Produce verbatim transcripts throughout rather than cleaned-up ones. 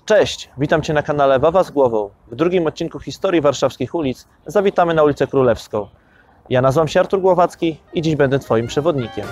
Cześć, witam Cię na kanale Wawa z Głową. W drugim odcinku historii warszawskich ulic zawitamy na ulicę Królewską. Ja nazywam się Artur Głowacki i dziś będę Twoim przewodnikiem.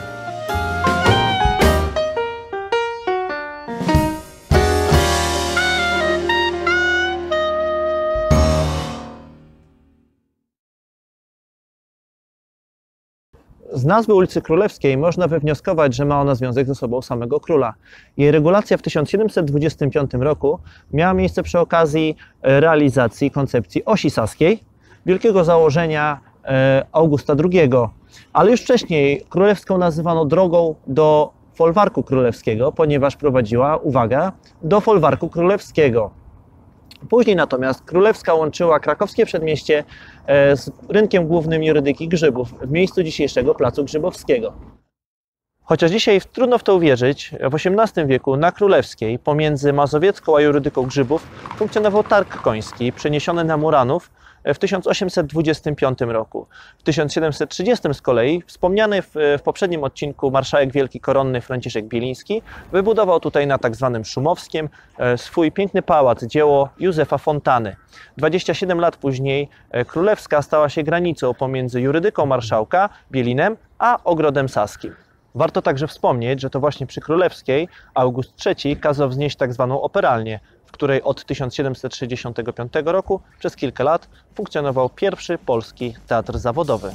Z nazwy ulicy Królewskiej można wywnioskować, że ma ona związek ze sobą samego króla. Jej regulacja w tysiąc siedemset dwudziestym piątym roku miała miejsce przy okazji realizacji koncepcji Osi Saskiej, wielkiego założenia Augusta drugiego. Ale już wcześniej Królewską nazywano drogą do folwarku królewskiego, ponieważ prowadziła, uwaga, do folwarku królewskiego. Później natomiast Królewska łączyła krakowskie przedmieście z rynkiem głównym jurydyki Grzybów w miejscu dzisiejszego Placu Grzybowskiego. Chociaż dzisiaj trudno w to uwierzyć, w osiemnastym wieku na Królewskiej pomiędzy Mazowiecką a jurydyką Grzybów funkcjonował targ koński przeniesiony na Muranów w tysiąc osiemset dwudziestym piątym roku. W tysiąc siedemset trzydziestym z kolei wspomniany w, w poprzednim odcinku marszałek wielki koronny Franciszek Bieliński wybudował tutaj na tak zwanym Szumowskiem swój piękny pałac, dzieło Józefa Fontany. dwadzieścia siedem lat później Królewska stała się granicą pomiędzy jurydyką marszałka Bielinem a ogrodem saskim. Warto także wspomnieć, że to właśnie przy Królewskiej August trzeci kazał wznieść tak zwaną operalnię, w której od tysiąc siedemset sześćdziesiątego piątego roku przez kilka lat funkcjonował pierwszy polski teatr zawodowy.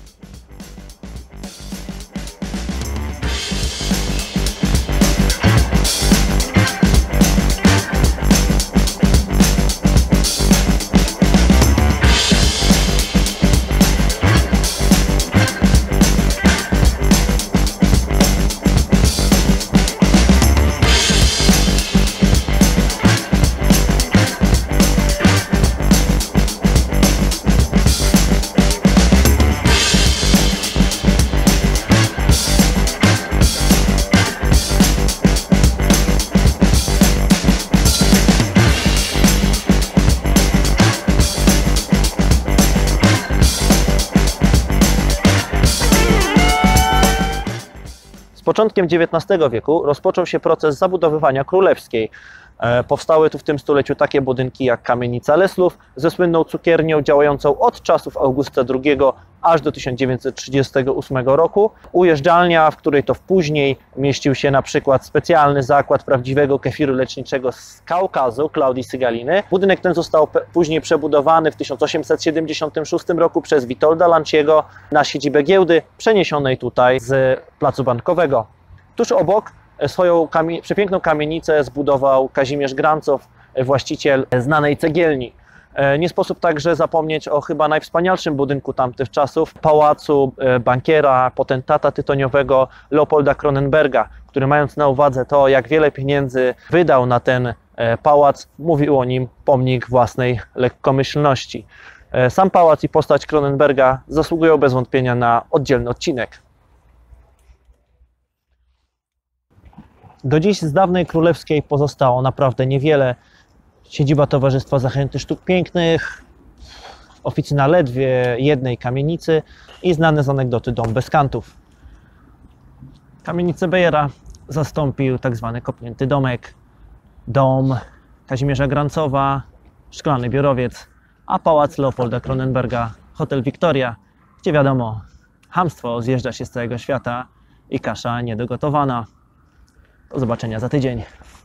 Z początkiem dziewiętnastego wieku rozpoczął się proces zabudowywania Królewskiej. Powstały tu w tym stuleciu takie budynki jak kamienica Leslów ze słynną cukiernią działającą od czasów Augusta drugiego aż do tysiąc dziewięćset trzydziestego ósmego roku. Ujeżdżalnia, w której to później mieścił się na przykład specjalny zakład prawdziwego kefiru leczniczego z Kaukazu, Klaudii Sygaliny. Budynek ten został później przebudowany w tysiąc osiemset siedemdziesiątym szóstym roku przez Witolda Lanciego na siedzibę giełdy, przeniesionej tutaj z Placu Bankowego. Tuż obok swoją kamie przepiękną kamienicę zbudował Kazimierz Grancow, właściciel znanej cegielni. Nie sposób także zapomnieć o chyba najwspanialszym budynku tamtych czasów, pałacu bankiera, potentata tytoniowego Leopolda Kronenberga, który mając na uwadze to, jak wiele pieniędzy wydał na ten pałac, mówił o nim pomnik własnej lekkomyślności. Sam pałac i postać Kronenberga zasługują bez wątpienia na oddzielny odcinek. Do dziś z dawnej Królewskiej pozostało naprawdę niewiele. Siedziba Towarzystwa Zachęty Sztuk Pięknych, oficyna ledwie jednej kamienicy i znany z anegdoty dom bez kantów. Kamienicę Bejera zastąpił tak zwany kopnięty domek, dom Kazimierza Grancowa, szklany biurowiec, a pałac Leopolda Kronenberga, hotel Victoria, gdzie wiadomo, chamstwo zjeżdża się z całego świata i kasza niedogotowana. Do zobaczenia za tydzień.